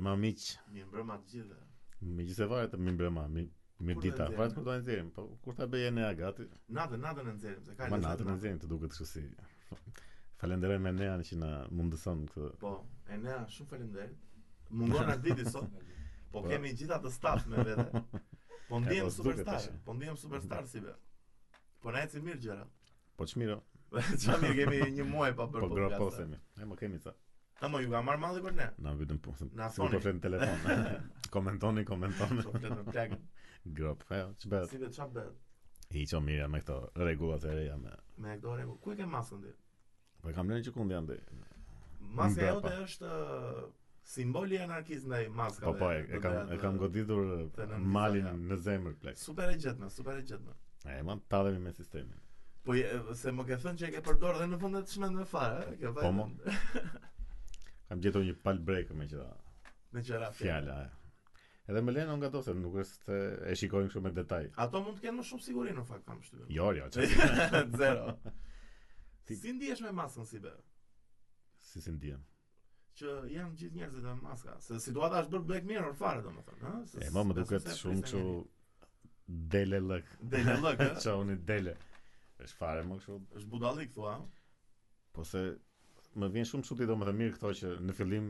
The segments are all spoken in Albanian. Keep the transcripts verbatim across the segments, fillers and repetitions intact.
Mirëmbrëma miq. Mirëmbrëma të gjithëve. Megjithëse varet të mirëmbrëma, mi mirë Kur dita. do e nxjerrim? Varet kur do e nxjerrim, po kur ta bëj ne gati. Natën, natën e nxjerrim, se ka Ma lezet natën e nxjerrim të duket kështu si. Falenderoj me Nean që na mundëson këtë. Po, Enea, shumë faleminderit. Mungon Arditi sot. Po Po. kemi gjitha të staf me vete. Po ndihem po, s'duket superstar. tash. Po ndihem superstar si be. Po na ecin mirë gjëra. Po çmiro, Çfarë mirë kemi një muaj pa bërë po podcast. groposemi. E më kemi sa. Ta mo ju ka marrë malli për ne. Na vetëm po. Na Si po thoni. flet në telefon. Komentoni, komentoni. Shumë flet me plagën. Grop. Ajo, ç'bëhet? Si be çfarë bëhet? Hiqo mirë me këto rregullat e reja me. Me këto rregull. Ku e ke maskën ti? Po e kam lënë që kund janë dhe. Maska Mbrapa. jote është uh, simboli i anarkisë ndaj maskave. Po po, e, e kam e kam goditur të në malin Mizania. në zemër plek. Super e gjetme, super e gjetme. E ma tallemi me sistemin. Po je, se më ke thënë që e ke përdorë dhe në fund e të shmend me fare, e? Ke Po mo. Kam gjetur një pal break me që me qëra fjala. e. Edhe më lënë nga ato se nuk është se e shikojmë kështu me detaj. Ato mund të kenë më shumë siguri në fakt kam shtypën. Jo, jo, çfarë Zero. Ti- Si ndihesh me maskën si be? si si ndiem. Që janë gjithë njerëzit me maska. Se situata është bërë Black Mirror fare domethënë, ëh? Se E më më s'besoj duket se shumë priste kështu njeri. dele lëk. Dele lëk, ëh? Çoni dele. Është fare më kështu. Është budallik thua, ëh? Po se më vjen shumë çudi domethënë mirë këto që në fillim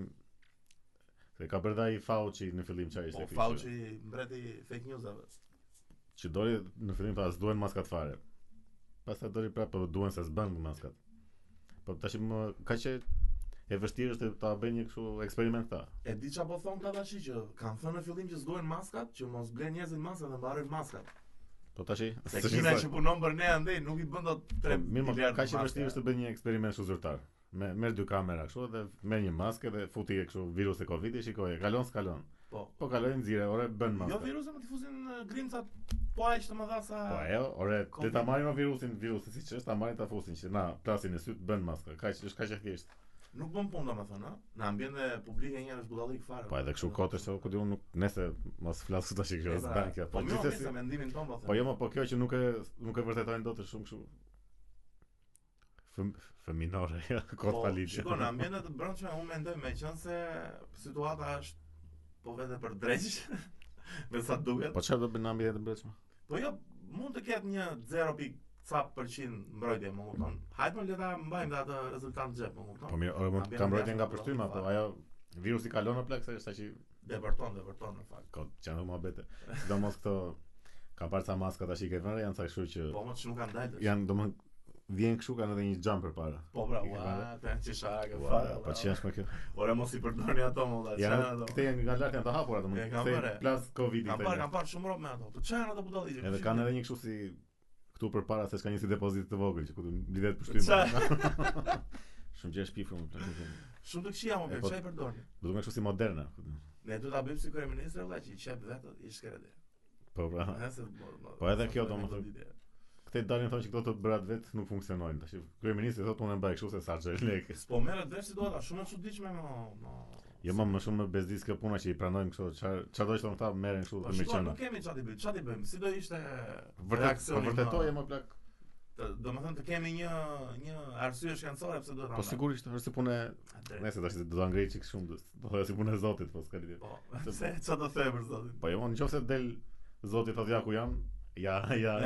se ka bërë ai Fauci në fillim çfarë ishte Po ky. Fauci mbreti fake newsave. Që doli në fillim pas duhen maskat fare. Pastaj doli prapë po duhen se s'bën maskat. Po tash më ka që e vështirë është ta bëj një kështu eksperiment ta. E di çfarë po thon këta tash që kanë thënë në fillim që s'duhen maskat, që mos blen njerëzit maskat dhe mbarojnë maskat. Po tash Se Kina që punon për ne andej nuk i bën dot tre mirë, më miliardë ka që maska. vështirë është të bëj një eksperiment kështu zyrtar. Me merr dy kamera kështu dhe merr një maskë dhe futi kështu virus e Covid-it, shikoje, kalon s'kalon. Po. Po kalojnë nxirë, ore bën Jo maskë. virusin më tifuzin grimcat po aq të mëdha sa. Po ajo, ore, Covid. le ta marrim virusin, virusin siç është, ta marrin ta fusin që na plasin në syt bën maskë. Kaq është kaq e thjeshtë. Nuk bën punë domethënë, ëh? Në ambiente publike një është budallik fare. Po edhe kështu kotë se ku diun nuk nëse mos flas tash kjo është ban kjo. Po Po më gjithsesi. se mendimin ton po them. Po jo, më po kjo që nuk e nuk e vërtetojnë dot është shumë kështu fëm, fëminore, ja, kot Po, palidhje. shiko, në ambiente të brendshme unë mendoj meqense situata është po vete për dreq, me sa duket. Po çfarë do bën në ambientin e brendshëm? Po jo, mund të ketë një zero pikë ca përqind mbrojtje, më kupton. Hajde më le ta mbajmë dhe atë rezultat në xhep, më kupton. Po mirë, ore mund Ambientin ka mbrojtje jashtë nga nuk përshtyma, do po të ajo virusi kalon në plak se është aq Depërton, depërton në fakt. kot çanë muhabete. Sidomos këto ka parë sa maska tash i ke vënë, janë sa kështu që Po më që nuk kanë dalë. janë domethënë vjen kështu kanë edhe një xham përpara. Po bra, I ke ua, vënë? të janë qishara ke Ua, fare. Po ç'jash me kjo? Ore mos i përdorni ato më valla, çfarë Janë ato? këte janë nga lart janë të hapura E, domethënë. kam Se parë. plas Covid-i Kam këte parë, janë. kam parë shumë rob me ato. Po çfarë janë ato budalliqe? Edhe kanë edhe një kështu si këtu përpara se s'ka një si depozit të vogël që ku mblidhet Qa? përshtyma. Shumë gjë shpifur më plak. Shumë të këqija më E, bëj, po- çfarë i përdorni? Do të më kështu si moderne. Ne do ta bëjmë si kryeministri valla që i qep vetë i shkretë. Po pra. Nëse Po edhe kjo domethënë- Këte dalin thonë që këto të bërat vetë nuk funksionojnë. Tash kryeministri thotë unë e mbaj kështu se sa çel lekë. Po merret vesh situata shumë e çuditshme më më. Jo më më shumë më bezdis kjo puna që i pranojmë kështu. Çfarë çfarë do të thonë këta merren kështu Po me shiko, qenë. nuk kemi çfarë të bëjmë, çfarë të bëjmë? Si do ishte Vërtet, po reaksioni? vërtetoje më plak. më- Domethënë të kemi një një arsye shkencore pse duhet ta. Po sigurisht është si punë. Nëse tash do ta ngrej çik shumë. Do të thoya si punë e Zotit, po s'ka lidhje. Po, se çfarë do the për zotin? Po jo, nëse del Zoti thotë ja ku jam, ja ja.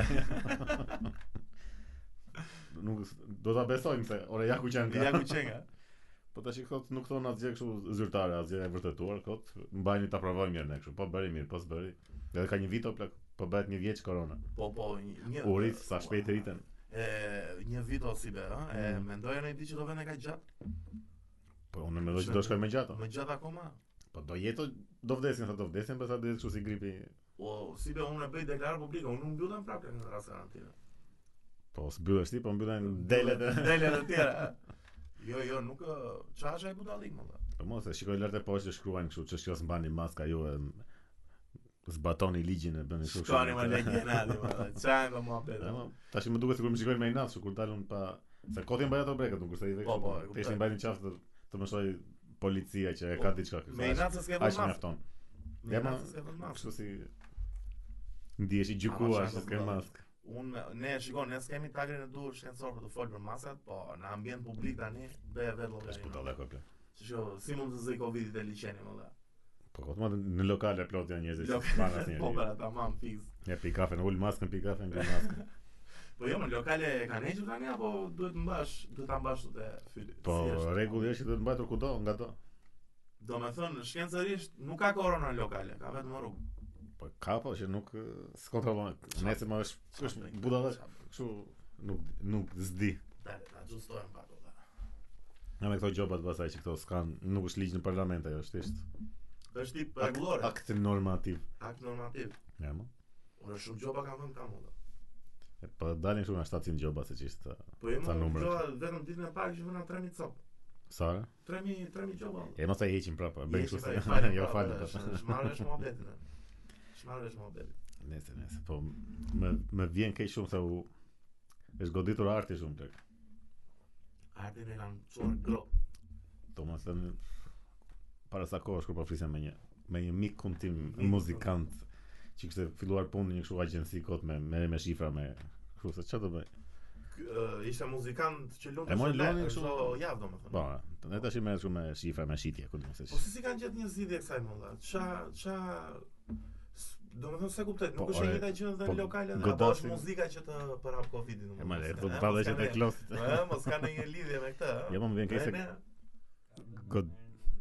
Nuk do ta besojmë se ore ja ku qen. Ja ku qenga. Po tash i thot nuk thon asgjë kështu zyrtare, asgjë e vërtetuar kot. Mbajni ta provojmë mirë ne kështu. Po bëri mirë, po s'bëri. Edhe ka një vit o plak, po bëhet një vjeç korona. Po po një U rrit sa shpejt rriten. E një vit o si be, ëh? E Mm. mendoja në ditë që do vende ka gjatë? Po unë mendoj që do shkoj me gjatë. Më gjatë akoma. Po do jeto do vdesin, thotë do vdesin, pastaj do jetë kështu si gripi. Po si be unë e bëj deklarar publike, unë nuk mbyllem prapë në rast karantinë. Po s'mbyllesh ti, po mbyllen delet. e- Delet e tjera. Jo, jo, nuk çfarë ai budallik më dha. Po mos e shikoj lart e poshtë që shkruajnë kështu, ç'është kjo s'mbani maska ju e zbatoni ligjin e bëni kështu. Shkoni më legjionali, më. Çfarë do mua bëj? Ja, mo, tash më duket sikur më shikojnë me inat, kur dalun pa se koti mbaj ato brekët, nuk kurse i vek. Po, po, e kuptoj. Teshin mbajnë qafë të, të më shoj policia që e Po, ka diçka këtu. Me inat se s'ke Ai vënë maskë. mjafton. Me Ja, inat ma- se s'ke vënë maskë. Kështu si ndihesh i Ama gjykuar çfarë se do s'ke bëj? maskë. Unë ne shikon, ne s'kemi tagrin e dur shkencor për të folur për masat, po në ambient publik tani bëhet vetë Është llogari. puta dhe kopja. Që si mund të zëj Covidit e liçeni më dha. Po, po, në lokale plot janë njerëz që Lok- s'pan asnjëri. Po pra, tamam fix. Ja pi kafen, ul maskën, pi kafen, pi maskën. Po jo, në lokale kanë hequr tani apo duhet mbash, duhet ta mbash te fyty. Po Si është? rregulli është që duhet mbajtur kudo nga to. Do me thënë, shkencërisht nuk ka korona në lokale, ka vetëm në rrugë. Po ka po që nuk eh, s'kontrollon. Nëse më është është budalla kështu nuk nuk s'di. Dale, ta gjustojmë pak ota. Ja me këto gjobat pasaj që këto s'kan, nuk është ligj në parlament ajo, është thjesht Është tip akt, rregullore, akt normativ. akt normativ. Ja mo. Ora shumë gjoba kanë vënë kam ota. E, Po dalin shumë nga shtatëqind gjoba se ç'ishte. Po jo, Ca më numra. gjoba vetëm ditën e parë që vëna tre mijë cop. Sa? tre mijë tre mijë gjoba. E mos e heqim prapë, bëjmë kështu se Falem, jo po, falem. është- Shmarrësh mohabetin. Shmarrësh mohabetin. Nëse, nëse, po më më vjen keq shumë se u është goditur arti shumë tek. Artin e kanë çuar grop. Domethënë para sa kohësh kur po flisem me një me një mikun tim muzikant që kishte filluar punën në një kështu agjenci kot me me, me shifra me kështu se çfarë do bëj. Uh, ishte muzikant që E luante mori shumë lonin lehtë, kështu- çdo javë domethënë. Po, ne tash më shumë me shifra me shitje, ku do të Po thosh. si si kanë gjetë një zgjidhje kësaj molla? Ça ça domethënë se kuptoj, Po, nuk është e ore, njëjta gjë edhe po, në lokale, apo godasin- është muzika që të për hap Covidin. E ma le, domethënë, do se, të ha, padë mos që ka te ne- klos. Ha, mos ka ndonjë lidhje me këtë, ha? Jo, më vjen keq se Ne- god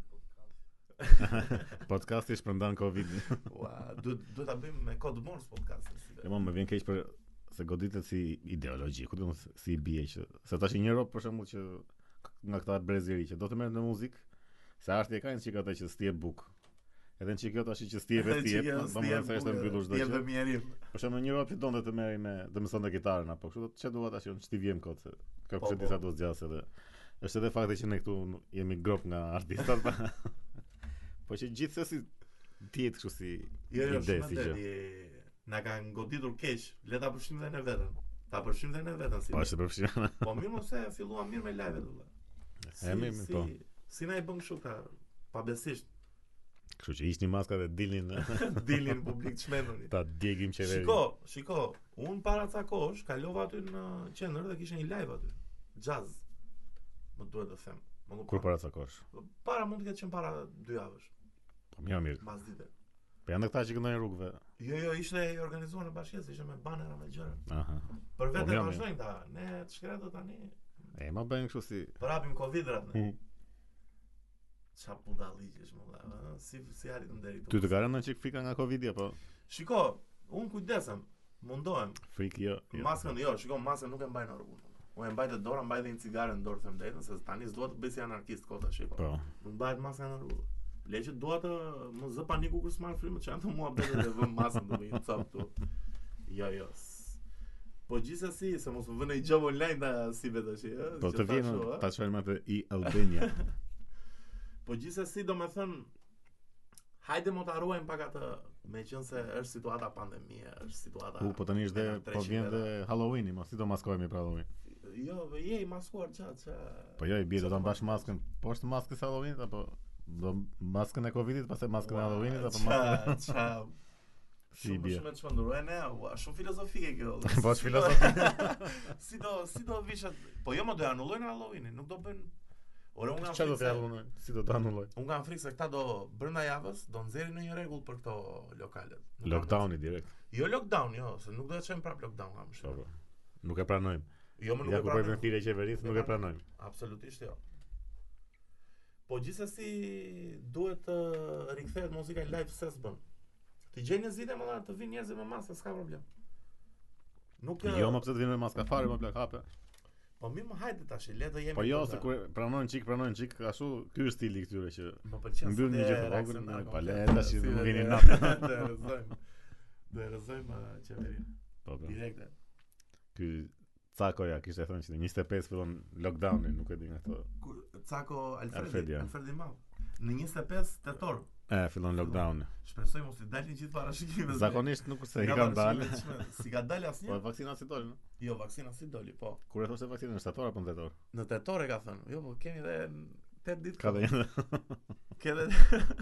podcasti shpërndan Covid. Ua, duhet duhet ta bëjmë me kod Morse podcastin. si Jo, më vjen keq për se goditet si ideologji, ku do të thonë si bie që se tash një rob për shembull që nga këta brezëri që do të merret në muzikë, se arti e ka një çik ata që s'ti e buk. Edhe në çikë tash që s'ti e vetë, domethënë se është mbyllur çdo gjë. gjë. Ti e mjerim. Për shembull një rob që donte të merri me, të mësonte kitarën apo kështu, çe dua tash unë ç'ti vjem kot se ka Po, pse po. disa do zgjas edhe. Është edhe fakti që ne këtu jemi grop nga artistat. Po që gjithsesi dihet kështu si Jo, jo, ide shumë si të gjë. di. Na kanë goditur keq. Le ta përfshim edhe ne veten. Ta përfshim edhe ne veten si. Po është e përfshirë. Po mirë mos e filluam mirë me live-et valla. E mirë, si, po. Si na i bën kështu ka pabesisht Kështu që ishni maska dhe dilnin dilin publik çmenduni. ta djegim qeveri. Shiko, shiko, un para ca kohësh kalova aty në qendër dhe kishte një live aty. Jazz. Më duhet të them. Më nuk Kur para ca kohësh. para mund të ketë qenë para dy javësh, Po mirë mirë. mbas dite. Po janë këta që këndojnë rrugëve. Jo, jo, ishte i organizuar në bashkësi, ishte me banera me gjëra. Aha. Për vetë mirë, vazhdojnë ta. Ne të shkretë tani. E ma bëjnë kështu si. Për hapim Covidrat ne. Mhm. Ça budalliqesh më dha. Si si arritëm deri këtu. Ty të ka rënë çik frika nga Covidi apo Shiko, un kujdesem, mundohem. frikë jo. jo. Maskën jo, shiko, maskën nuk e mbaj në rrugë. Unë e mbaj të dorë, mbaj dhe një cigare në dorë, them drejtën, se tani s'dua të bëj si anarkist kota, shiko. Po. Nuk mbahet maska në rrugë. Le që dua të më zë paniku kur s'marr frymën, që janë të mua bëhet dhe vëm maskën do bëj cop këtu. Jo, jo. s- Po gjithsesi, se mos më vënë i gjë online ta si vetë tash, ë. Po që të vjen thashu, ë. ta çojmë me të i Albania. Po gjithsesi, domethën hajde mo ta ruajmë pak atë, meqense është situata pandemie, është situata. U po tani është dhe e po vjen dhe Halloweeni, mos si do maskohemi për Halloween. Jo, je i maskuar çat, ça. Po jo, i bie do ta mbash maskën poshtë maskës Halloweenit apo do maskën e Covidit, pastaj maskën e Halloweenit apo maskën. Ça, ça. Si Shumë bie. shumë të çmendur. E ne, ua, shumë filozofike kjo. Po Si është do- filozofi. Si do, si do vishat. Po jo më do anullojnë Halloweenin, nuk do bëjnë. Ore unë kam Çfarë do frikë të se- jallon? Si do ta anulloj? Unë kam frikë se këta do brenda javës do nxjerrin në një rregull për këto lokalet. Nuk kam Lockdowni direkt. mundësi. Jo lockdown, jo, se nuk do të çojmë prap lockdown kam Po shumë. po. Nuk e pranojmë. Jo, më nuk Ja e ku bëjmë pranoj. thirrje e qeverisë, nuk e pranojmë. Absolutisht jo. Po gjithsesi duhet të rikthehet muzika live se s'bën. Ti gjej në zgjidhje më të vinë njerëz me maska, s'ka problem. Nuk Jo, më pse të vinë me maska fare, më plak hape. Po mi më hajde tash, le të jemi. Po jo, këta. se kur pranojnë çik, pranojnë çik, ashtu ky është stili i këtyre që Më pëlqen. mbyll një se gjë e të vogël, reakcion me nga paleta, komplet, si si nuk dhe- vini natë. Do e rëzojmë. Do e rëzojmë uh, qeverinë. Po po. Direkte. Ky Cakoja kishte thënë që në njëzet e pesë fillon lockdowni, nuk e di nga këto. Kur Cako Alfredi, Alfredi, ja. Alfredi Madh. Në njëzet e pesë tetor. E, fillon lockdowni. Shpresoj mos i dalin gjithë parashikimeve. Zakonisht nuk se i Nga kanë dalë. parashikimeve të çmendur. Si ka dalë Po asnjë? vaksina si dolën. Jo, vaksina si doli, po. Kur e thoshte vaksinën në shtator apo në tetor? Në tetor e ka thënë. Jo, po kemi edhe tetë ditë. Ka dhe një. Ke edhe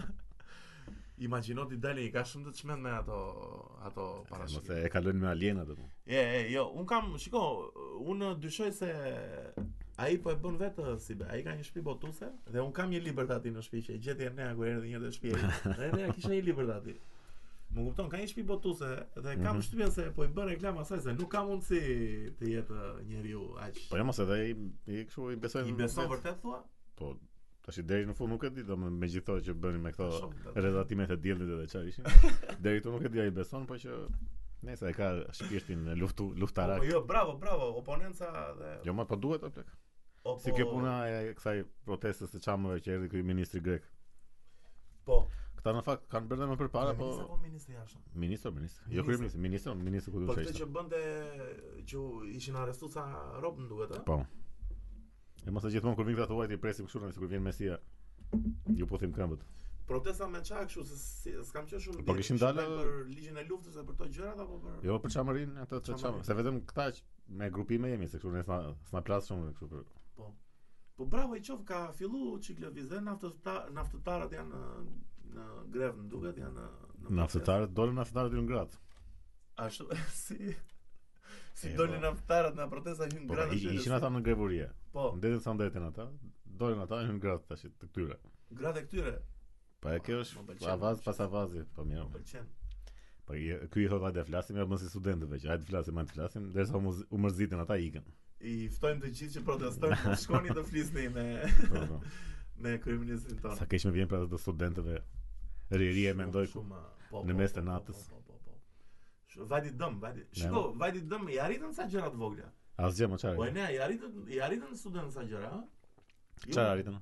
Imagjino ti dalin, i ka shumë të çmend me ato ato Mos parashikime. e kalojnë me aliena atë. E, e, jo, un kam, shiko, un dyshoj se ai po e bën vetë si be. Ai ka një shtëpi botuese dhe un kam një libër aty në shtëpi që e gjeti Ernea kur erdhi një të shtëpi. Ernea kishte një libër aty. Më kupton, ka një shtëpi botuese dhe kam Mhm. shtypjen se po i bën reklam asaj se nuk ka mundësi të jetë njeriu aq. Po jo mos edhe i i kështu i besojnë. I beson vërtet thua? Po tash deri në fund nuk e di, domethënë me gjithë që bënin me këto Shumë, da. redatimet e diellit edhe çfarë ishin. Deri këtu nuk e di ai beson, po që nëse e ka shpirtin luftu luftarak. Po jo, bravo, bravo, oponenca dhe Jo më po duhet o plak. o, Si kjo puna e kësaj protestës së çamëve që erdhi ky ministri grek. Po. Këta në fakt kanë bërë më përpara, po Ministri apo ministri jashtëm? ministër, ministër. Jo Ministër. kryeministër, ministër, ministër ku Po duhet këtë të që bënte që ishin arrestuar sa rob më duhet, ë? Po. E mos e gjithmonë kur vin këta të huajt i presim kështu, nëse kur vjen Mesia, ju puthim këmbët. Protesta me çka kështu se si, s'kam qenë shumë. Po bie, kishin kishin dalë- dalë për ligjin e luftës e për to gjërat apo për Jo për çamërin ato të Çamërin. çamë, se vetëm këta që me grupime jemi se kështu ne s'na s'na plas shumë kështu për. Po bravo i qof ka fillu çik lëvizje, naftëtar naftëtarët janë në, në grevë më duket, janë në në Naftëtarët dolën naftëtarët në gratë. protestë. Ashtu si si E, dolin po. naftëtarët në protesta hyn Po gratë. i- ishin ata në grevurie. Po, Ndetën sa ndeten ata, dolën ata në gratë tash të këtyre. gratë e këtyre. Po e kjo Më është pëlqen, avaz më pas pëlqen. avazi, po mirë. Më pëlqen. Po i- ky i thotë hajde flasim, ja bën si studentëve që hajde flasim, hajde flasim, derisa u muz- u mërziten ata ikën. I ftojmë të gjithë që protestojnë, po shkoni të flisni me Po, po. me kryeministrin tonë. Sa keq më vjen për ato studentëve. Riri e mendoj ku Shumë, po, në po, mes po, të po, natës. Po, po, po. Sh- Vajti dëm, vajti. Shiko, vajti dëm, i arritën sa gjëra të vogla. asgjë më Po e çfarë. ne, i arritën, i arritën studentë sa gjëra, ha? Çfarë arritën?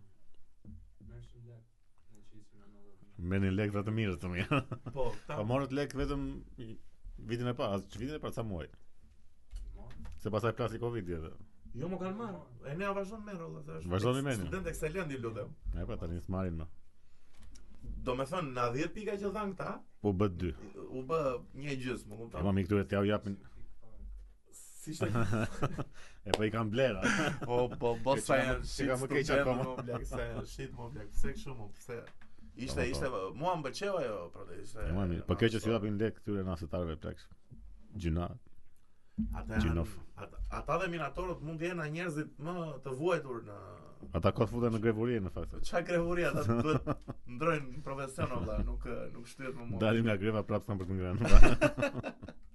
Merrin lek vetëm mirë të mirë. Po, ta. Po morët lek vetëm i- vitin e parë, as vitin e parë sa muaj. Se pastaj plasi Covidi edhe. Jo më kanë marrë. E ne vazhdon me rolla, thash. Vazhdoni me ne. Student ekselent i lutem. E pa tani s'marrin më. Do me thënë, na dhjetë pika që dhanë këta, Po bë dy. u bë një gjysmë, më E kupton? ma mi këtyre t'jau japin. Si ishte? E po i kanë blera. Po, po, po E sa që janë ka- shit që ka më keq studentë, akoma. më blek, sa janë shit, më blek, pse kështu më, pse? Ishte, Po, po. ishte, mua më pëlqeu ajo, pra, ishte. E ma mi. Po kjo që si japin lek këtyre nasetarëve plak. Gjuna. Ata janë, Gjinof. ata, ata dhe minatorët mund të jenë njerëzit më të vuajtur në Ata kot futen në grevuri në fakt. çfarë grevuria, ata duhet ndrojnë profesion valla, nuk nuk shtyhet më mua. Dalin nga greva prapë s'kan për të ngrënë.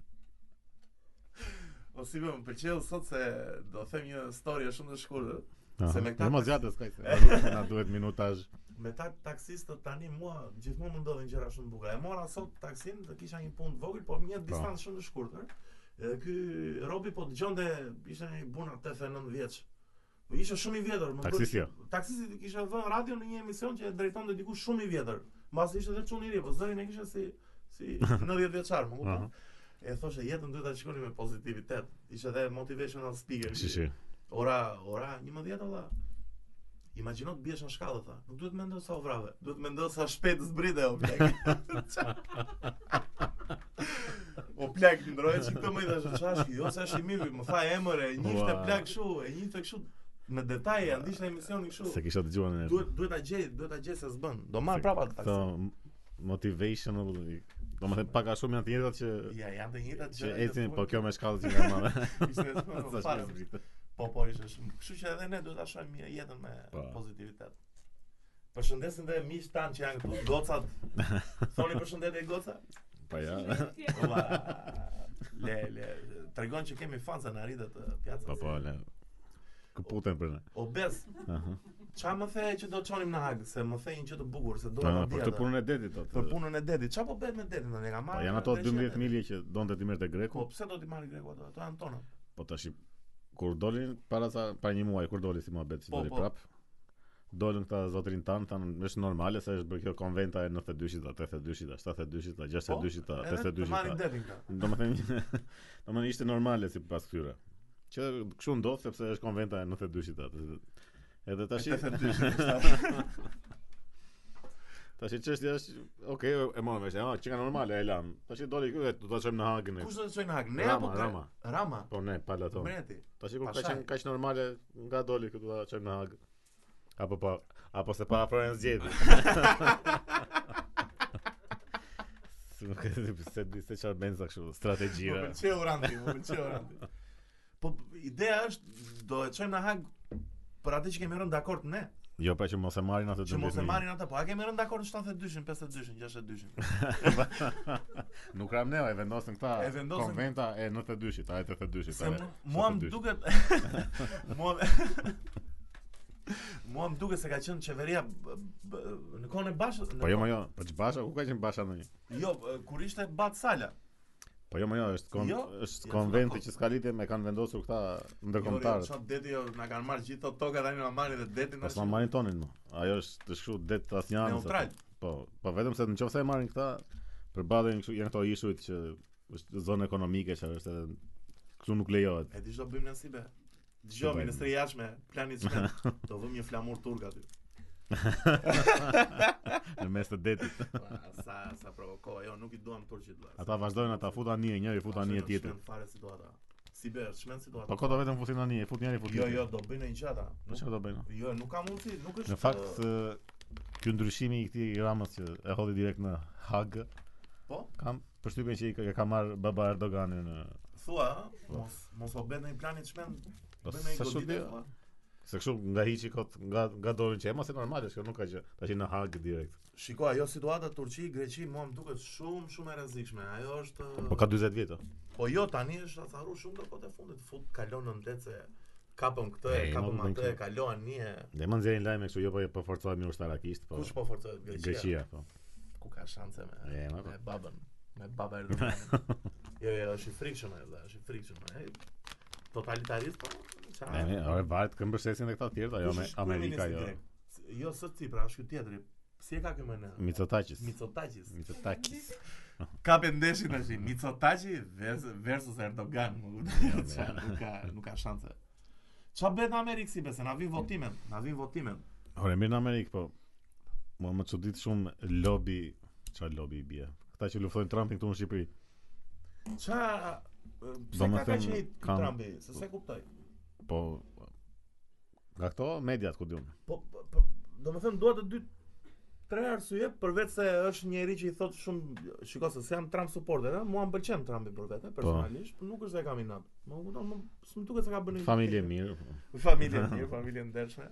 O si më më pëlqeu sot se do them një story shumë të shkurtër. Aha. Se me këta E mos taksi- gjatë s'ka se. Na duhet minutazh. Me ta taksistët tani mua gjithmonë më ndodhin gjëra shumë të bukura. E mora sot taksin, të kisha një punë të vogël, po një distancë shumë të shkurtër. Edhe ky robi po dëgjonte, ishte një buna tetëdhjetë e nëntë vjeç. Po ishte shumë i vjetër, më Taksisti, jo. Taksisti kishte vënë radio në një emision që e drejtonte dikush shumë i vjetër. Mbas ishte edhe çuni i ri, po zërin e kishte si si nëntëdhjetë vjeçar, më kupton? Aha. E thoshe jetën duhet ta shikoni me pozitivitet. Ishte edhe motivational speaker. Si si. Ora, ora njëmbëdhjetë valla. Imagjino të biesh në shkallë tha. Nuk duhet mendoj sa u vrave. Duhet mendoj sa shpejt zbrite o plak. O plak ndroje që këtë më i thashë çash, jo se është i mirë, më tha emër e njifte Ua. plak kështu, e njifte kështu me detaje, ndishte emisioni kështu. Se kisha dëgjuar në. Duhet duhet ta gjej, duhet ta gjej se s'bën. Do marr prapa të Këto taksi. motivational, domethënë pak a shumë janë të njëjtat që Ja, janë të njëjtat që gjëra. ecin, po kjo me shkallë që nga madhe. Ishte shumë Sa fare. shpejt. Po po ishte shumë. Kështu që edhe ne duhet ta shohim mirë jetën me Po. pozitivitet. Përshëndesin dhe miq tanë që janë këtu, gocat. Thoni përshëndetje goca. Po ja. Ua, le le tregon që kemi fansa në rritet të pjacës. Po po, le. Ku puten për ne. O bes, Aha. qa më the që do të çonim në Hag, se më the një gjë të bukur, se do Po, ta për di të atë. punën e detit tot. Për punën e dedit. Çfarë po bëhet me dedin tani? Ka Po marrë. janë ato drejqe dymbëdhjetë dedit. milje që donte ti merrte greku. Po pse do t'i marrë greku ato? Ato janë tona. Po tash kur dolin para sa para një muaji kur doli si muhabet si Po, doli po. prap. Dolën këta zotrin tan, thanë është normale se është bërë kjo konventa e nëntëdhjetë e dyshit, tetëdhjetë e dyshit, shtatëdhjetë e dyshit, gjashtëdhjetë e dyshit, Po, Edhe pesëdhjetë e të dyshit. marrin dedin këta. Domethënë, domethënë ishte normale sipas këtyre. Që kështu ndodh sepse është konventa e nëntëdhjetë e dyshit atë. Edhe tash pesëdhjetë e dyshit. tash çështja është, okay, e morëm vesh, ah, që ka normale e lam. Tash doli ky, do ta çojmë në Hagën. e. Kush do të çojë në Hag? Ne Rama, apo Rama. Rama. Po ne palaton. Mbreti. Tash kur ka Pastaj. qenë kaq normale, nga doli këtu do ta çojmë në Hagë. Apo po, apo se para afrohen zgjedhjet. Se nuk e di se di se çfarë bën sa kështu Më strategjira. pëlqeu Randi, më pëlqeu Randi. Po ideja është do e çojmë në Hag për atë që kemi rënë dakord ne. Jo, pra që mos e marrin atë Që mos e marrin ata, po a kemi rënë dakord në shtatëdhjetë e dyshin, pesëdhjetë e dyshin, gjashtëdhjetë e dyshin. Nuk ram ne, e vendosin këta E vendosin- konventa e nëntëdhjetë e dyshit, a e tetëdhjetë e dyshit. Se e mu- mua më shtatëdhjetë e dyshit. duket mua mua më duket se ka qenë qeveria b- b- në kohën e Bashës. Po jo, më jo, po ç'basha, ku ka qenë basha ndonjë? Jo, kur ishte Bat Sala. Po jo, më jo, është kon, Jo, është jo, konventi s'ka që s'ka lidhje me kanë vendosur këta Jo, ndërkombëtarët. çfarë deti jo, na kanë marrë gjithë ato toka tani na marrin edhe detin. Pas ma marrin tonin, mo. Ajo është të kështu det asnjëan. Neutral. Po, po vetëm se nëse e marrin këta, përballën kështu janë këto ishujt që është zonë ekonomike që është edhe kështu nuk lejohet. E di ç'do bëjmë ne si be. Dgjoj, bëjmë? Ministri i Jashtme, plani çmen. Do vëmë një flamur turk aty. Në mes të detit. Ua, sa sa provokova, jo, nuk i duam turqit vëlla. Ata vazhdojnë ata futa një, njëri futa një tjetër. Shmen fare situata. Si be, çmen situata. Po këto vetëm fusin një, fut njëri fut Jo, tjetër. jo, do bëjnë një gjata. Po çfarë do bëjnë? Jo, nuk ka mundësi, nuk është. Në fakt ë, ky ndryshimi i këtij Ramës që e hodhi direkt në Hag, Po? kam përshtypjen që i ka, ka marr baba Erdogani në Thua, ë? mos mos o bën në plani çmen. Po, Bën në sa goditje. shumë- thua? se kështu nga hiçi kot nga nga dorën që e mos e normale, që nuk ka gjë. Tash në Hag direkt. Shiko, ajo situata Turqi, Greqi, mua më duket shumë shumë e rrezikshme. Ajo është Po ka dyzet vjet. ë. Po jo, tani është atharu shumë do kohët e fundit. Fut kalon në ndet se kapëm këtë, E, kapëm nuk bën atë, kështu. kaloan një. Dhe më nxjerrin lajme kështu jo po po forcohemi ushtarakisht, po. Kush po forcohet Greqia? Greqia, po. Ku ka shanse me E, ma, po. me babën, me baba Erdogan. jo, jo, është i frikshëm ai, vëlla, është i frikshëm ai. Totalitarist, po. çfarë? Ne, ne, ore varet kë mbështesin dhe këta të tjerë, ajo Kush me është Amerika kryeministri jo. grek? Jo, së Cipra, është ky tjetri. Si e ka ky më në? Mitsotakis. Mitsotakis. Mitsotakis. Ka pendeshi tash, Mitsotakis vers- versus Erdogan, më kupton? Qa, nuk ka nuk ka shanse. Ç'a bëhet në Amerikë si besë, na vin votimet, na vin votimet. Ore mirë në Amerikë, po. Mua më çudit shumë lobby, çfarë lobby i bie. Këta që luftojnë Trumpin këtu në Shqipëri. Ç'a Do pse më ka kaq thënë, hejt kam- Trumpi? Se se kuptoj. Po nga këto mediat ku diun. Po, po, po domethënë dua të dy tre arsye përveç se është njëri që i thot shumë, shiko se se jam Trump supporter, ëh, mua më pëlqen Trumpi për vete personalisht, por nuk është se e kam i nat. Më kupton, më s'm duket se ka bënë një Familje gjë. mirë. Familje mirë, familje ndershme.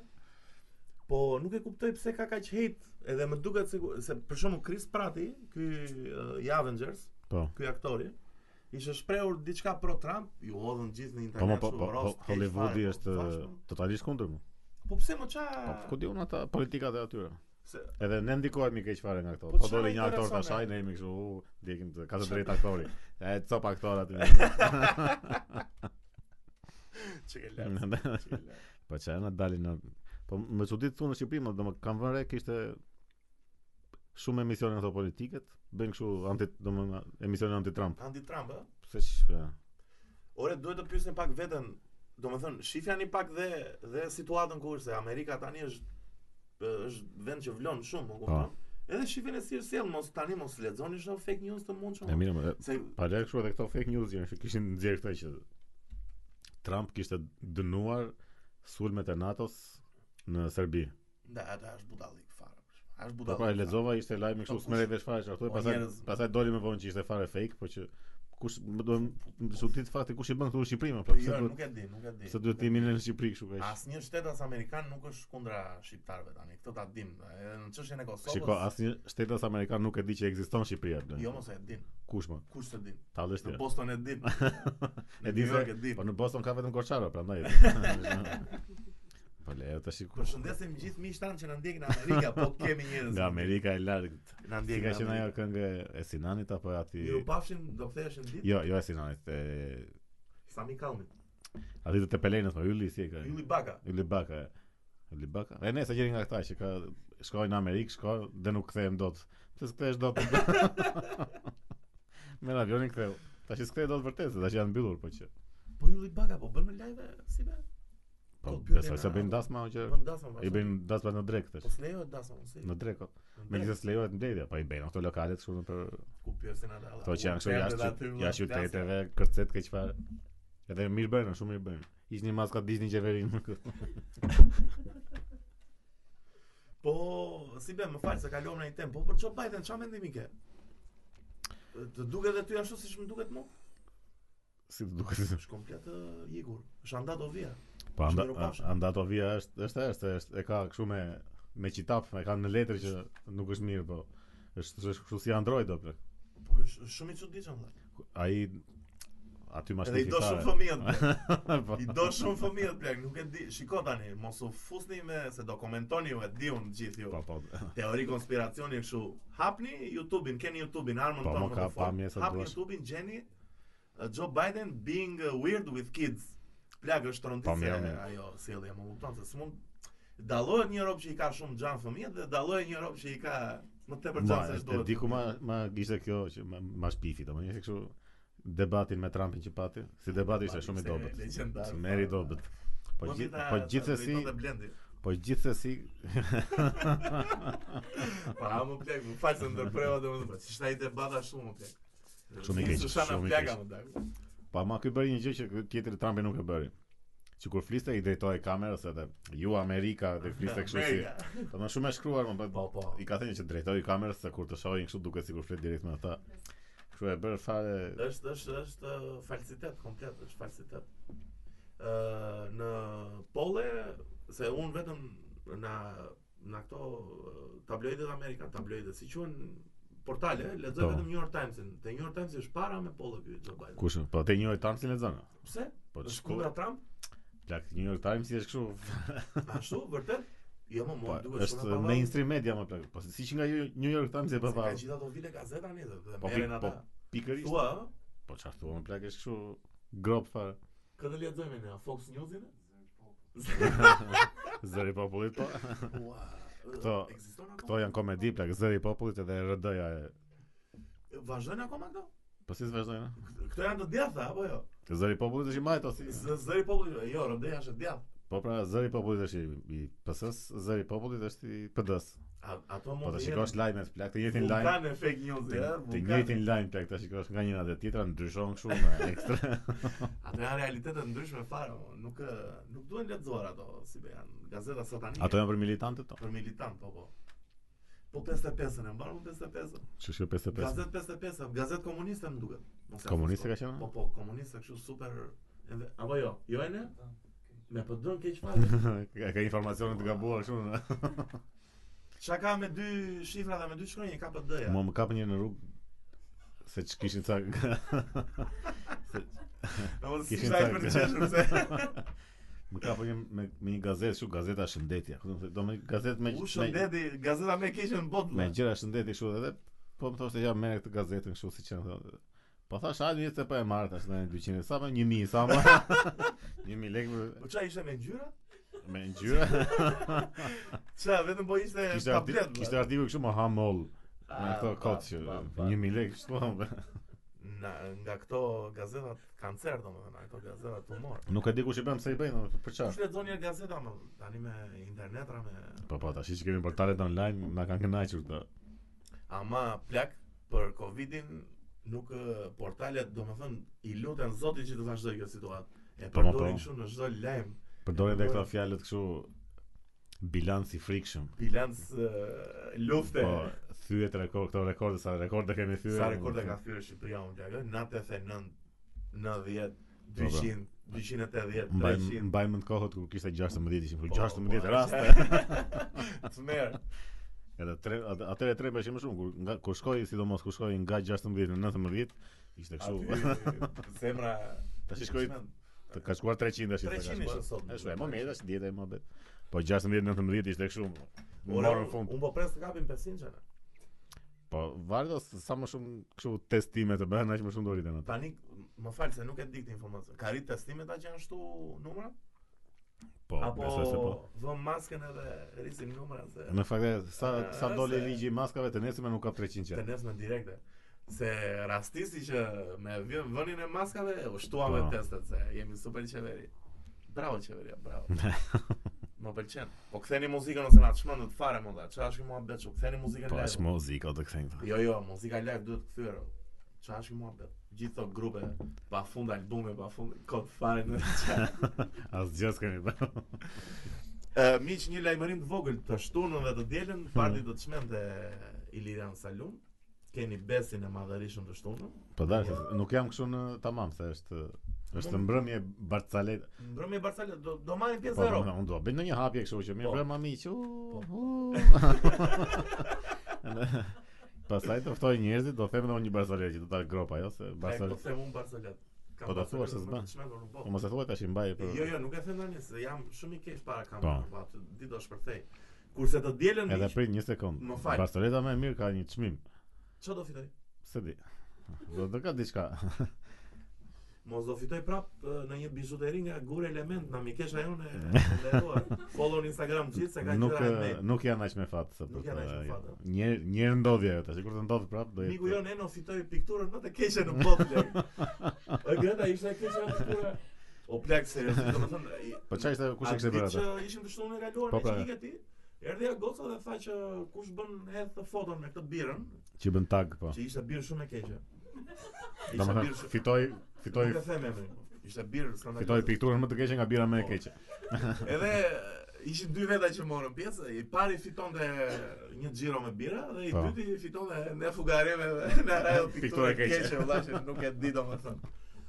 Po nuk e kuptoj pse ka kaq hate, edhe më duket se se për shembull Chris Prati, ky uh, i Avengers, Po. ky aktori, ishte shprehur diçka pro Trump, ju hodhën gjithë në Po, mo, internet. po, po, kështu, po, roast, keq Hollywoodi fare, është po, thash, totalisht kundër mu. Po pse më Po, ça? ku diun ata politikat e atyre. Se Edhe ne ndikohemi keq fare nga këto. Po, Po çfarë doli një aktor intereson, tash ai, e? ne jemi kështu, u, ndjekim të ka të drejtë aktori. E cop aktor aty. çike lart. çike lart. Po çfarë na dalin në Po më çudit këtu në Shqipëri, më domo kam vënë re kishte shumë emisione këto politiket, bëjnë kështu anti, domethënë emisione anti-Trump. Anti-Trump, ë? Pse ç? Ore, duhet të pyesni pak veten, domethënë, shifjani pak dhe dhe situatën ku është se Amerika tani është është vend që vlon shumë, më kupton? Edhe shifjeni si është sjell, mos tani mos lexoni çdo fake news të mundshëm. E mirë, më, Se pa lek kështu edhe këto fake news që kishin nxjerr këtë që Trump kishte dënuar sulmet e NATO-s në Serbi. nda ata është budallik fare. Është Po budallik. pra e lexova, ishte lajmi Po, kështu kush- s'merrej vesh fare çfarë thotë, Po, pastaj njerëz- pastaj doli më vonë që ishte fare fake, po që kush më do më çudit fakti kush i bën këtu në Shqipëri, më Po po pse jo, duhet nuk e di, nuk e di. pse duhet të jemi në Shqipëri kështu kaq. Asnjë shtetas amerikan nuk është kundra shqiptarëve tani. Këtë ta dim. Edhe në çështjen e Kosovës. Shiko, asnjë shtetas amerikan nuk e di që ekziston Shqipëria blen. Jo, mos e din. Kush më? Kush të din? Tallesh ti. Në Boston e din. E Në di New York se e din. po në Boston ka vetëm Korçaro, prandaj. Po le tash ku. Përshëndesim gjithë miqtë tanë që na ndjekin në Amerikë, po kemi njerëz. Nga Amerika e largët. Na Si ndjekin. ka në qenë ajo Amerikë. këngë e Sinanit apo aty? Ju pafshin, do ktheheshin ditë. Jo, jo e Sinanit, e Sami Kallmi. aty të Tepelenës, po Ylli si e ka. Ylli Baka. Ylli Baka. e. Ylli Baka. E ne sa gjeni nga këta që ka shkojnë në Amerikë, shkojnë dhe nuk kthehen dot. Pse s'kthehesh dot? Me në avionin ktheu. Tash s'kthehet dot vërtet, se tash janë mbyllur, po që. Po Ylli Baka po bën me live si be? Po Po, pyetje besoj na- se bëjnë dasma o që Bën dasma. i bëjnë dasma në drek tash. Po s'lejohet dasma, si. Në drek. o. Në Me drek. gjithë s'lejohet mbledhja, po i bëjnë ato lokalet kështu për Ku pyesin ata. ato që janë kështu Unë jashtë aty, qyt- vëlla, jashtë plasja. qyteteve, kërcet keq fare. Edhe mirë bëjnë, shumë mirë bëjnë. Ishin maska Disney qeverinë. Po, si be, më fal se kalova në një temë. Po për Joe Biden çfarë mendimi ke? Të duket edhe ty ashtu siç më duket mua? Si të duket. Është komplet uh, ikur. Është andat o via. Po anda Shumë mirupafshëm. Andatovia është është është është e ka kështu me me qitap, e kanë në letër që nuk është mirë, po është është kështu si Android do plak. Po është është shumë i çuditshëm valla. Ai aty ma Edhe i shteti do fare. shumë fëmijët. plak. Po. I do shumë fëmijët plak, nuk e di. Shiko tani, mos u fusni me se do komentoni ju e diun gjithë ju. Po po. Teori konspiracioni kështu. Hapni YouTube-in, keni YouTube-in, armën Po, tonë mo më ka të fortë. pamje sa Hapni duash. YouTube-in, gjeni uh, Joe Biden being uh, weird with kids. Plak është Po, rëndësishme mirë, mirë. ajo sjellje, më kupton se s'mund dallohet një rob që i ka shumë xhan fëmijët dhe dallohet një rob që i ka më tepër Ma, xhan se e ç'duhet. di ku ma ma ishte kjo që ma, ma shpifi, domethënë ishte kështu debatin me Trumpin që pati. Si debati ishte shumë i dobët. Legjendar. Si meri i dobët. Po gjithë po gjithsesi Blendi. po gjithsesi Pa më plak, më fal se ndërpreva domethënë. Si ishte ai debat ashtu më plak. Shumë i keq, Sushana shumë i plaka keq. më dak. pa ma ky bëri një gjë që tjetri Trumpi nuk e bëri. Që kur fliste i drejtoi kamerës edhe ju Amerika dhe fliste kështu si. Amerika. Po më shumë e shkruar, më Po, po. i ka thënë që drejtoi kamerës se kur të shohin kështu duket sikur flet direkt me ata. Kështu e bër fare. Është është është uh, falsitet komplet, është falsitet. Ë në polle se unë vetëm na në ato uh, tabloidet amerikan, tabloidet si quhen portale, lexoj Po. vetëm New York Timesin. Te New York Times është para me polle ky Joe Biden. Kush? Po te New York Times i lexon. Pse? Po Është shku. kundra Trump? Plak New York Times është kështu. Ashtu, vërtet? Jo, më Po, më duhet është mainstream media më plak. Po siç nga New York Times e Ka bëva. gjithë ato vile gazeta një dhe Po, merren pi- ata. po, Pikërisht. Thua, ë? Po çfarë thua, më plak është kështu grop fare. Këtë lexojmë ne Fox News-in? Zëri i popullit po. Ua. Këto- ekziston akoma? Këto janë komedi plak, zëri i popullit edhe R D-ja e. Vazhdojnë akoma këto? Po si s'vazhdojnë? Këto janë të djathta apo jo? Zëri i popullit është i majt ose? Z- Zëri popullit, jo, Rodeja është e djathtë. Po pra, zëri i popullit është i, i P S-s, zëri i popullit është i P D-s. A- Ato Po mund të të shikosh jenë lajmet plak, të njëjtin lajm. vulkane fake news, Të ja, të vulkane. njëjtin lajm plak, ta shikosh nga njëra dhe tjetra ndryshon kështu me ekstra. Ato janë realitete ndryshme fare, mo. nuk ë, nuk duhen lexuar ato, si be janë gazeta satanike. Ato janë për militantët to. Për militant, po po. Po pesëdhjetë e pesën e mbaron pesëdhjetë e pesën. Që shkjo pesëdhjetë e pesë. Gazetë pesëdhjetë e pesë, gazetë komuniste më duket. Mos e Komuniste afrosko. ka qenë? Po po, komuniste kështu super ende- apo jo? Jo e ne? Me po dën keq fare. Ka ka informacione të gabuara kështu. Çka ka me dy shifra dhe me dy shkronjë ka P D-ja. Mo më kapën një në rrugë se që kishin ca Domos si kishin shaj ca- për të qeshur se. më kapën një me, me një gazetë, kështu gazeta Shëndetja. Do të thonë gazetë me U me, shëndeti, gazeta më e keqe në botë. me vlla. gjëra Shëndeti kështu edhe po më thoshte ja merr këtë gazetën kështu siç janë. Po thash hajde njëse po e marr tash në dyqind, sa më një mijë, sa më një mijë lekë Po çfarë ishte me ngjyra? me ngjyra. Çfarë vetëm po ishte Kishte arti- tablet. kishte artikull kështu më hamoll. Me Ah, këto pa, kod që pa, pa. një mijë lekë kështu. Na, nga këto gazetat kancer domethënë, ato gazeta tumor. Nuk e di kush i bën pse i bëjnë, për Kush çfarë. lexon një gazeta më tani me internetra me Po po, tash që kemi portalet online, na kanë kënaqur këto. ama plak për Covidin nuk ë, portalet domethënë i lutem Zotin që të vazhdoj kjo situatë. E Po, po, përdorin po. kështu në çdo lajm. Përdoren edhe këto fjalët kështu bilanc i frikshëm. Bilanc ë, lufte. Po, thyet rekord, këto rekorde, sa rekorde kemi thyer. Sa rekorde ka thyer Shqipëria unë plak, ë? nëntëdhjetë e nëntë, nëntëdhjetë, Po, po. dyqind, dyqind e tetëdhjetë, Mbaj treqind. mbaj mend kohët kur kishte gjashtëmbëdhjetë ishin Po, për gjashtëmbëdhjetë po, raste. Të merr. Edhe tre at- atëre tre bashkë më shumë kur nga kur shkoi sidomos kur shkoi nga gjashtëmbëdhjetë në nëntëmbëdhjetë ishte kështu. Aty zemra Tash shkoi të ka shkuar treqind tash. treqind ishte sot. Është më mirë tash dieta e mëbet. Po gjashtëmbëdhjetë nëntëmbëdhjetë ishte kështu. Ora, Morën në fund. unë po pres të kapim pesëqind çana. Po varet sa më shumë kështu testime të bëhen, aq më shumë do rriten ata. Tani më fal se nuk e di këtë informacion. Ka rrit testimet aq janë shtu numra? Po, Apo besoj se po. vëm masken edhe rrisim numra se Në fakt sa Ah, sa doli se- ligji i maskave të nesërme nuk ka treqind të qenë. nesme direkte. Se rastisi që me vë- vënien e maskave u shtuam me Po. testet se jemi super qeveri. Bravo qeveria, bravo. Më pëlqen. Po ktheni muzikën ose na çmendët fare më dha. Çfarë është ky muhabet çu? Ktheni muzikën Po live. as muzikë do të kthejnë këto. Jo, jo, muzika live duhet kthyer. Çfarë është ky muhabet? Gjithë këto grupe pafund albume, pafund kod fare në çfarë. Asgjë s'kemi bërë. Ë miq, një lajmërim të vogël të shtunën dhe të dielën, parti do të çmente Ilirian Salum. Keni besin e madhërisëm të shtunën. Po dash, nuk jam kështu në tamam se është Është mbrëmje Barcalet. Mbrëmje Barcalet do do marrin pjesë Po, zero. unë do bëj ndonjë hapje kështu që mirë Po. mbrëmë miq. u, u. Pastaj të ftoj njerëzit, do them edhe një Barcalet që do ta grop ajo se Po Barcalet. them unë Barcalet. Po do thuash se s'bën. Po mos e thuaj tash i mbaj për. Jo, jo, nuk e them tani se jam shumë i keq para Po. kamerës, po atë ditë do shpërthej. Kurse të dielën Edhe miq, prit një sekond. Më fal. Barceleta më e mirë ka një çmim. çfarë do fitoj? Se di. Do të ka diçka. Mos do fitoj prap ë, në një bijuteri nga Gur Element, na mikesha jone e nderuar. Follow në Instagram gjithë se ka Nuk gjëra e eh, nuk janë aq me fat se Nuk janë aq me fat, a? Një një ndodhi ajo tash, kur të ndodh prap do Miku jetë. jon Eno fitoi pikturën më të keqe në botë lek. E Greta ishte e keqe atë piktura. O plak seriozisht, domethënë i- Po çfarë ishte kush e kishte atë bërë ditë atë? që ishim të shtunë e kaluar Po, me pra. çike ti. Erdhi ja goca dhe tha që kush bën hedh foton me këtë birën, Që bën tag po. që ishte birë shumë e keqe. Ishte Domethënë birë shumë. fitoi fitoi Nuk e them emrin. Ishte birë skandaloze. fitoi pikturën më të keqe nga bira më e Po. keqe. Edhe ishin dy veta që morën pjesë, i pari fitonte një xhiro me bira dhe i Po. dyti fitonte ne fugareve në ajo Pikturë pikturë e keqe. keqe, vëlla që nuk e di domethënë.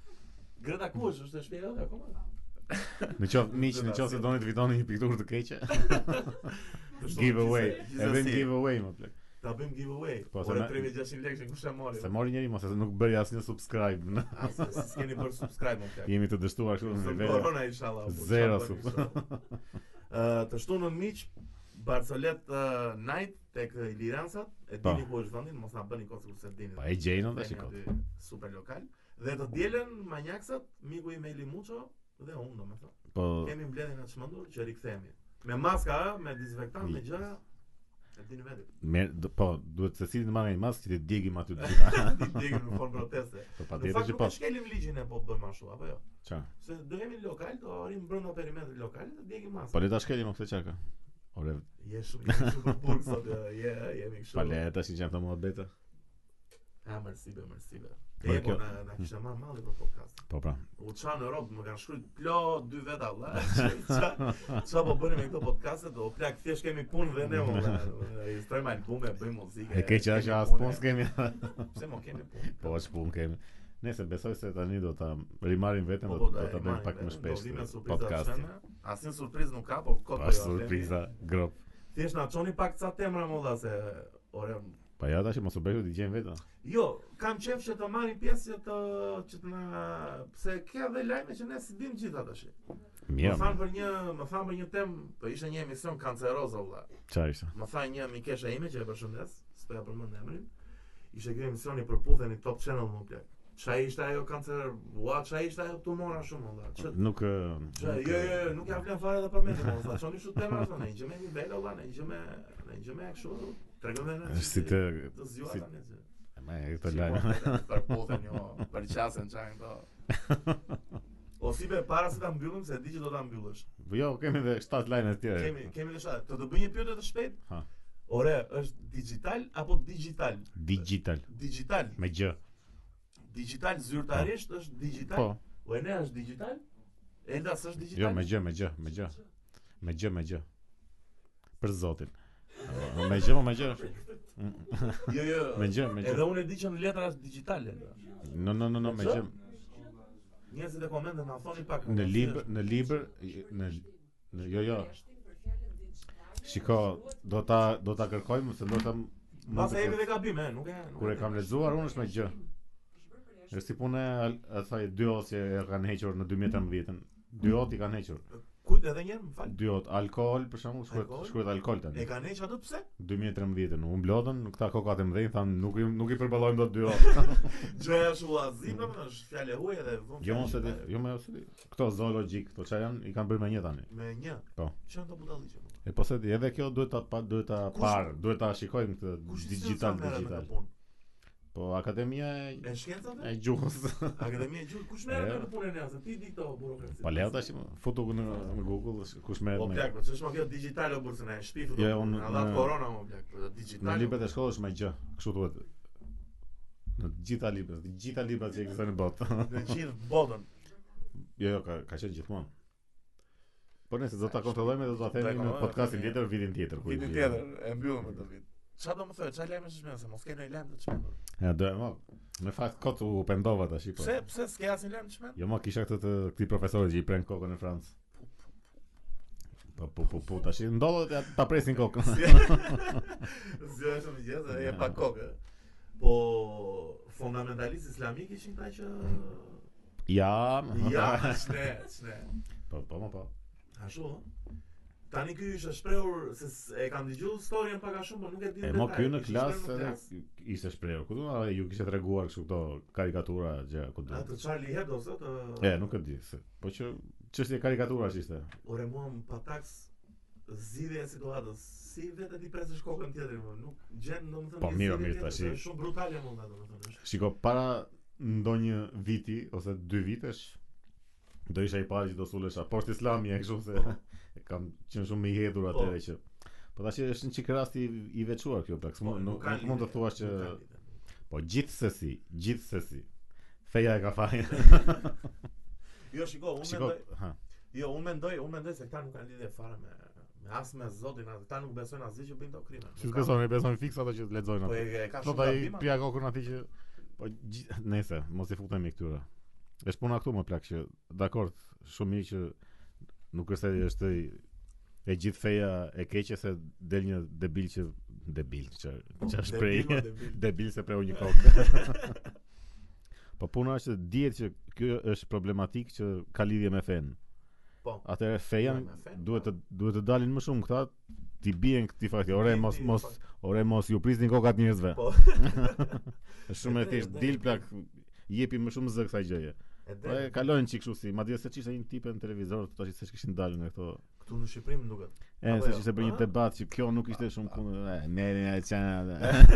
Greta ku është? Është e shtëpia jote akoma? Në qoftë miq, në qoftë se doni të fitoni një pikturë të keqe, giveaway. E bën giveaway më plak. Ta bëjmë giveaway. Po, se Ore me- tre mijë e gjashtëqind lekë kush e mori? Se mori njëri mos e nuk bëri asnjë subscribe. në- Asë, se s'keni bërë subscribe më plak. Jemi të dështuar kështu në Sot nivel. korona inshallah. po, Zero çfarë sub. bëni sot? Ë, të shtunën miq, Barcolet uh, Night tek Iliransat, e Po. dini ku është vendin, mos na bëni kot kurse dini. Po e gjejnë tash Kemi shikoj. aty super lokal. Dhe të dielën Manjaksat, miku i Meli Muço dhe unë domethënë. Po Kemi mbledhjen e çmendur që rikthehemi. Me maska, ë, me dezinfektant, me gjëra. E dini vetë. merr do- po duhet secili të marrë një maskë që të djegim aty të gjitha. Ti degëm në formë proteste. Po Në patjetër fakt që nuk po. e shkelim ligjin e po bëjmë ashtu, apo jo? Çfarë? Se do jemi lokal, do arrim brenda perimetrit lokal dhe djegim maska. Po le ta shkelim këtë çka. Ore, Je shumë je shumë burg sot, je jemi kështu. pa le tash që janë të muhabete. Ah, merci be, merci be. Po, E po kjo- na na kishte marrë malli për podcast. Po pra. U qa në Europë më kanë shkruajt plo dy veta valla. Qa qa po bëni me këto podcaste, do plak thjesht kemi punë dhe ne valla. Registrojmë albume, bëjmë muzikë. E keq është kemi as punë. punë s'kemi. Pse mo kemi punë? Po as punë kemi. Nëse besoj se tani do ta rimarrim veten, Po, do po, do da, ta e bëjmë marrim pak më veten, shpesh do vime të surpriza podcast. shëme. Asnjë surprizë nuk ka, po kot Po po as jo, themi. surpriza grop. Thjesht na çoni pak ca temra më dha se ore. Po ja tash mos u bëj të gjejmë vetë. Jo, kam qef që të marrim pjesë që të që të na pse ka dhe lajme që ne si dim gjithë tash. Mirë. Më thanë për një, më thanë për një temë, po ishte një emision kanceroze valla. Çfarë ishte? Më tha një mikesha ime që e përshëndes, s'po ja përmend emrin. Ishte ky emisioni përputheni Top Channel më plak. Çfarë ishte ajo kancer? Ua, çfarë ishte ajo tumora shumë valla. Ç'e Nuk ë, Jo, nuk, jo, ë, jo, nuk jam vlen fare edhe për mendje, mos ta çoni kështu tema thonë, një gjë me nivel valla, një gjë me, një gjë me kështu. Tregove na. është si të të zgjuar si- tani. që- e më e këtë Si lajm. po, përputhen jo, për qasën çan këto. O si be para se ta mbyllim se e di që do ta mbyllësh. Po jo, kemi edhe shtat lajme të tjera. Kemi kemi dhe shtat. Të të bëj një pyetje të shpejt? Ha. Ore, është digital apo digital? Digital Digital. me gjë. Digital zyrtarisht është digital. Po. O e ne është digital? Elda s'është digital? Jo, me gjë, me gjë, me gjë. Me gjë, me gjë. Për zotin. Po, Me gjë, po me gjë. Jo, jo. Me gjë, me gjë. Edhe unë e di që në letra është digitale. No, no, no, no, me gjë. Njerëzit e komente na thoni pak. Në libër, në libër, në në jo, jo. Shiko, do ta do ta kërkojmë se ndoshta Mbas e jemi dhe gabim, e, nuk e. nuk kur e kam lexuar unë është me gjë. Është si punë asaj dy ose e kanë hequr në dy mijë e trembëdhjetën. Dy ot i kanë hequr. Kujt edhe një herë, më fal. Dy ot alkool për shembull, shkruhet Alkool? shkruhet alkool E tani. kanë heq atë pse? dy mijë e trembëdhjetën u mblodhën këta kokat e mëdhenj thanë nuk i nuk i përballojmë dot dy ot. Gjëja është ullazim, domethënë është fjalë huaj edhe vonë. Jo mos e di, jo më ose di. Këto zoologjik, këto çfarë janë, i kanë bërë me një tani. Me një. Po. Çan do budalliqe. E po se di, edhe kjo duhet ta pa duhet ta Kush- par, duhet ta shikojmë këtë Kush i digital sjell sa merret me digital. këtë punë? Po akademia e, E shkencave? e gjuhës. Akademia e gjuhës, kush merret E. me këtë punë e njerëzve? Ti di këto burokraci. Po leo tash futu në, në Google kush merret Po me. plak, po ç'është më kjo digital o bursa e shpifu. Jo, unë- na dha në- korona më plak, po digital. Në librat e shkollës me gjë, kështu thuhet. Në të gjitha librat, të gjitha librat që ekzistojnë në botë. në gjithë botën. Jo, jo, ka ka qenë gjithmonë. Po nëse do ta kontrollojmë do ta themi në kontrollojmë, podcastin themi. tjetër vitin tjetër. ku i Vitin vi. tjetër e mbyllëm këtë vit. Çfarë do më thoj, çfarë lajme është shmendur, se mos ke ndonjë lajm të çmendur. Ja, do më. Me fakt kot u pendova tash po. Pse, pse s'ke asnjë lajm të çmendur? Jo, më kisha këtë të këtij profesori që i pren kokën në Francë. Po po po po tash ndodhet ta presin kokën. Zgjohesh më gjithë, e pa kokë. Po fundamentalistë islamik ishin këta që Ja, ja, ç'ne, ç'ne. Po po po. Ashtu. Tani ky ishte shprehur se e kam dëgjuar historinë pak a shumë, por nuk e di. E mo ky në klasë edhe ishte shprehur. Ku do të ju kishte treguar kështu këto karikatura gjë, ku do. Atë Charlie Hebdo sot. E, nuk e di se. Po që çështje karikaturash ishte. Ore mua më pa taks zgjidhja e situatës. Si vetë ti presësh kokën tjetër, nuk gjen domethënë. Po mirë, mirë tash. Është shumë brutale mund ato domethënë. Shiko, para ndonjë viti ose dy vitesh do isha i pari që do sulesha poshtë Islami e kështu se kam qenë shumë i hedhur atëherë që po tash është një çik rasti i veçuar kjo plak. Nuk nuk mund të thuash që po gjithsesi, gjithsesi feja e ka fajin. Jo, shiko, unë mendoj. Jo, unë mendoj, unë mendoj se këta nuk kanë lidhje fare me me as me Zotin, ata nuk besojnë asgjë që bëjnë to krime. Si besojnë, besojnë fiksa ato që lexojnë atë. Po e ka shumë gabim. Po ai pia kokën atij që po nëse mos i futemi këtyre. Është puna këtu më plak që dakord, shumë mirë që nuk është se është e gjithë feja e keqe se del një debil që debil që që shpreh debil se preu një kokë. Po puna është se dihet që kjo është problematik që ka lidhje me fen. Po. Atëherë feja duhet të duhet të dalin më shumë këta ti bien këtij fakti. Ore mos mos ore mos ju prisni kokat njerëzve. Po. Është shumë e thjeshtë dil plak jepi më shumë zë kësaj gjëje. Po e kalojnë çik kështu si, madje se çishte një tipe në televizor, tash se kishin dalë nga këto. Këtu në Shqipëri më duket. E, se ishte për një debat që kjo nuk ishte shumë punë, ne ne çana.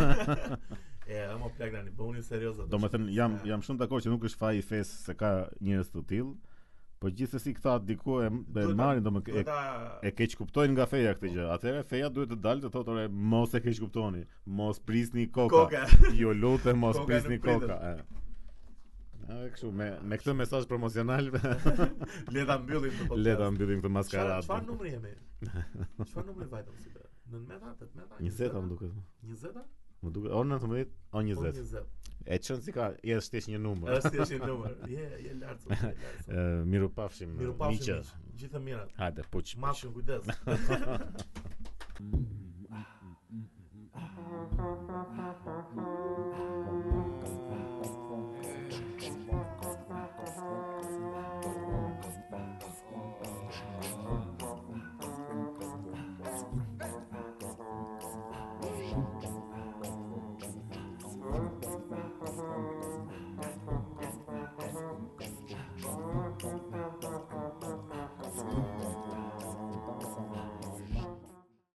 E, ama plak tani, bëuni serioz atë. Domethënë jam jam shumë dakord që nuk është faji fes se ka njerëz të tillë, po gjithsesi këta diku e marrin domethënë e keq kuptojnë nga feja këtë gjë. Atëherë feja duhet të dalë të thotë ore mos e keq kuptoni, mos prisni koka. Ju lutem mos prisni koka. A kështu me me këtë mesazh promocional le ta mbyllim këtë podcast. Le ta mbyllim këtë maskaradë. Çfarë numri jemi? Çfarë numri vajtëm si be? nëntëmbëdhjetë, tetëmbëdhjetë, njëzet më duket. njëzet? Më duket o nëntëmbëdhjetë o njëzet. E çon si ka, je thjesht një numër. Është thjesht një numër. Je je lart. Ë mirupafshim. Mirupafshim. Gjithë të mirat. Hajde, puç. Mashkën kujdes.